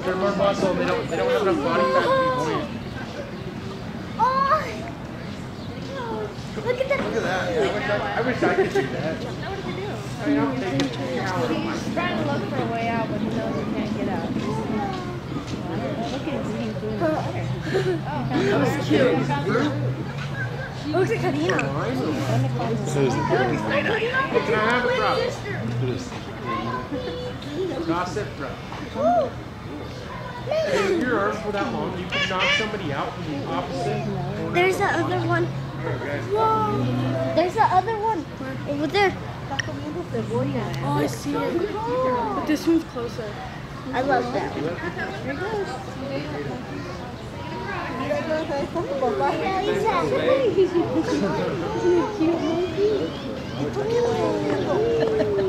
They're more muscle and they don't have enough body fat to be buoyant. Look at that. Look at that. Yeah, I wish I could do that. Now what do we do? I mean, I'm taking 2 hours. He's trying to look for a way out, but he knows he can't get out. Look at him doing the water. That was cute. It looks like Karina. Can I have a prop? Gossip prop. Hey, if your arms were that long, you could knock somebody out from the opposite corner. There's the other one. Whoa. There's the other one. Over there. Oh, I see it. But this one's closer. I love that. Here it goes. Yeah, he's